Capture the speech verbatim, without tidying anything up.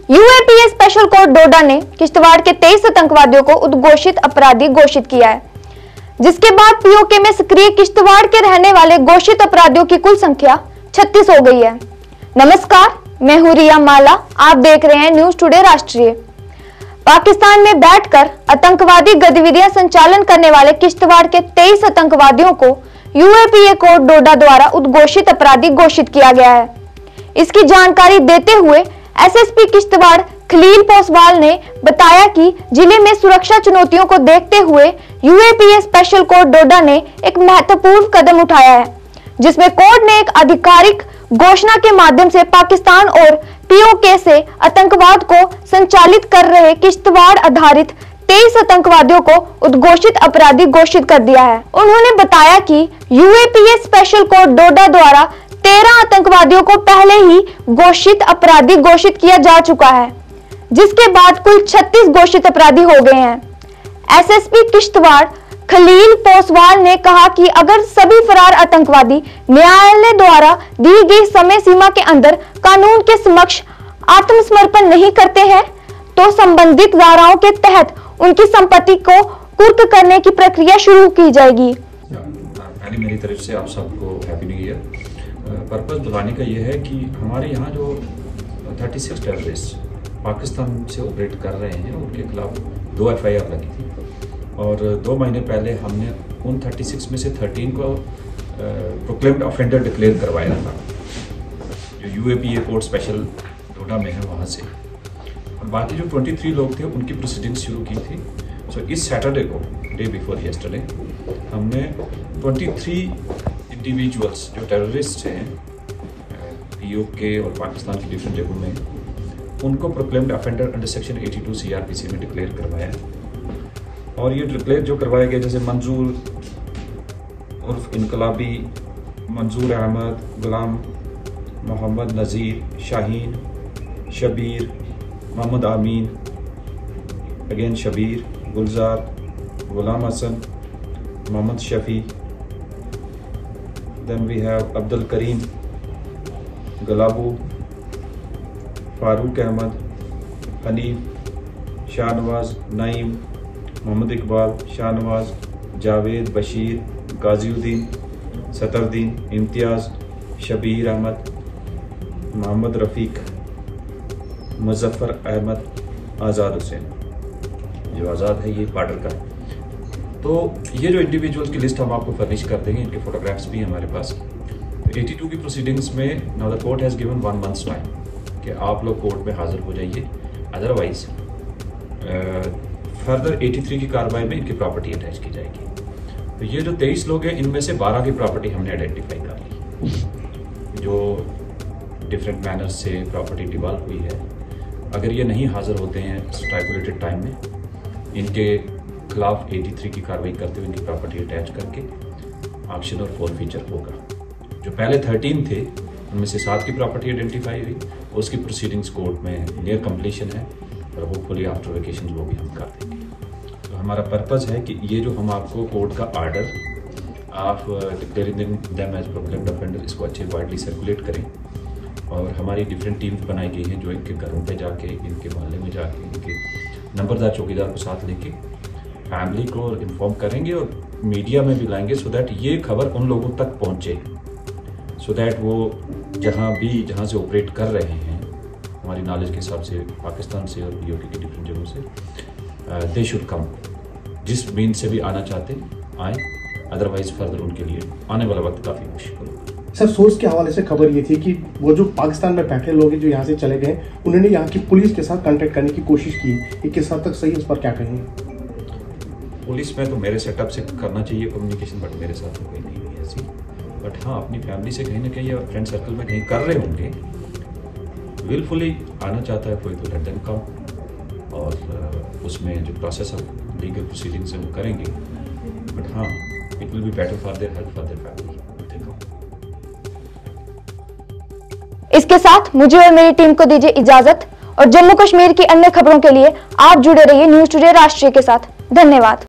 UAPA special court डोडा ने किश्तवाड़ के तेईस आतंकवादियों को उद्घोषित अपराधी घोषित किया है, जिसके बाद पीओके में सक्रिय किश्तवाड़ के रहने वाले घोषित अपराधियों की कुल संख्या छत्तीस हो गई है। नमस्कार, मैं हूं रिया माला, आप देख रहे हैं न्यूज टुडे राष्ट्रीय। पाकिस्तान में बैठकर आतंकवादी गतिविधियां संचालन करने वाले किश्तवाड़ के तेईस आतंकवादियों को यूएपीए कोर्ट डोडा द्वारा उद्घोषित अपराधी घोषित किया गया है। इसकी जानकारी देते हुए एसएसपी किश्तवाड़ खलील पोसवाल ने बताया कि जिले में सुरक्षा चुनौतियों को देखते हुए यूएपीए स्पेशल कोर्ट डोडा ने एक महत्वपूर्ण कदम उठाया है, जिसमें कोर्ट ने एक आधिकारिक घोषणा के माध्यम से पाकिस्तान और पीओके से आतंकवाद को संचालित कर रहे किश्तवाड़ आधारित तेईस आतंकवादियों को उद्घोषित अपराधी घोषित कर दिया है। उन्होंने बताया कि यूएपीए स्पेशल कोर्ट डोडा द्वारा तेरह आतंकवादियों को पहले ही घोषित अपराधी घोषित किया जा चुका है, जिसके बाद कुल छत्तीस घोषित अपराधी हो गए हैं। एसएसपी किश्तवाड़ खलील पोसवाल ने कहा कि अगर सभी फरार आतंकवादी न्यायालय द्वारा दी गई समय सीमा के अंदर कानून के समक्ष आत्मसमर्पण नहीं करते हैं, तो संबंधित धाराओं के तहत उनकी संपत्ति को कुर्क करने की प्रक्रिया शुरू की जाएगी। पहले मेरी तरफ से आप सबको हैप्पी न्यू ईयर। पर्पस बुलाने का यह है कि हमारे यहाँ जो छत्तीस टेररिस्ट पाकिस्तान से ऑपरेट कर रहे हैं, उनके खिलाफ दो एफ आई आर लगी थी और दो महीने पहले हमने उन छत्तीस में से तेरह को प्रोक्लेम्ड ऑफेंडर डिक्लेयर करवाया था, जो यूएपीए कोर्ट स्पेशल डोडा में है वहाँ से, और बाकी जो तेईस लोग थे उनकी प्रोसीडिंग्स शुरू की थी। सो so, इस सैटरडे को, डे बिफोर यस्टरडे, हमने तेईस इंडिविजुअल्स जो टेररिस्ट हैं पीओके और पाकिस्तान की डिफरेंट जगहों में, उनको प्रोक्लेम्ड ऑफेंडर अंडर सेक्शन बयासी सीआरपीसी में डिक्लेयर करवाया। और ये डिक्लेयर जो करवाया गया, जैसे मंजूर उर्फ इनकलाबी, मंजूर अहमद, गुलाम मोहम्मद नज़ीर, Shaheen, Shabir, Mohammad Amin, again Shabir, Gulzar, Ghulam Hassan, Mohammad Shafi, then we have Abdul Karim, Galabu, Farooq Ahmad, Hanif, Shahnawaz, Naeem, Mohammad Iqbal, Shahnawaz, Javed, Bashir, Ghaziuddin, Satardin, Imtiaz, Shabir Ahmad, Mohammad Rafiq, Muzaffar Ahmad, Azad Hussain. जो आज़ाद है ये बॉर्डर का है। तो ये जो इंडिविजुअल की लिस्ट हम आपको फर्निश कर देंगे, इनके फोटोग्राफ्स भी हमारे पास। बयासी की प्रोसीडिंग्स में now the court has given one months time कि आप लोग कोर्ट में हाजिर हो जाइए, अदरवाइज फर्दर तिरासी की कार्रवाई में इनकी प्रॉपर्टी अटैच की जाएगी। तो ये जो तेईस लोग हैं, इनमें से बारह की प्रॉपर्टी हमने आइडेंटिफाई कर ली, जो डिफरेंट मैनर्स से प्रॉपर्टी डिवॉल्व हुई है। अगर ये नहीं हाजिर होते हैं स्टाइपुलेटेड टाइम में, इनके खिलाफ तिरासी की कार्रवाई करते हुए इनकी प्रॉपर्टी अटैच करके ऑक्शन और फोर फीचर होगा। जो पहले तेरह थे, उनमें से सात की प्रॉपर्टी आइडेंटिफाई हुई, उसकी प्रोसीडिंग्स कोर्ट में नियर कंप्लीशन है और होपफुली आफ्टर वेकेशन वो भी हम कर देंगे। तो हमारा पर्पज़ है कि ये जो हम आपको कोर्ट का आर्डर आप declaring them as proclaimed offender, इसको अच्छे वाइडली सर्कुलेट करें। और हमारी डिफरेंट टीम्स बनाई गई हैं जो इनके घरों पे जाके, इनके मोहल्ले में जाके, इनके नंबरदार चौकीदार को साथ लेके फैमिली को इन्फॉर्म करेंगे और मीडिया में भी लाएंगे, सो दैट ये खबर उन लोगों तक पहुँचे, सो दैट वो जहाँ भी जहाँ से ऑपरेट कर रहे हैं, हमारी नॉलेज के हिसाब से पाकिस्तान से और पीओके की डिफरेंट जगहों से, दे शुड कम। जिस मीन से भी आना चाहते आए, अदरवाइज फर्दर उनके लिए आने वाला वक्त काफ़ी मुश्किल होगा। सर, सोर्स के हवाले से खबर ये थी कि वो जो पाकिस्तान में बैठे लोग हैं जो यहाँ से चले गए, उन्होंने यहाँ की पुलिस के साथ कांटेक्ट करने की कोशिश की। ये किस हद तक सही है, उस पर क्या कहेंगे? पुलिस में तो मेरे सेटअप से करना चाहिए कम्युनिकेशन, बट मेरे साथ तो कोई नहीं हुई ऐसी। बट हाँ, अपनी फैमिली से कहीं ना कहीं और फ्रेंड सर्कल में कहीं कर रहे होंगे। विलफुली आना चाहता है कोई तो लेट देम कम, और उसमें जो प्रोसेस ऑफ लीगल प्रोसीडिंग्स है वो करेंगे। बट हाँ, it will be better for their health, for their family. इसके साथ मुझे और मेरी टीम को दीजिए इजाजत, और जम्मू कश्मीर की अन्य खबरों के लिए आप जुड़े रहिए न्यूज टुडे राष्ट्रीय के साथ। धन्यवाद।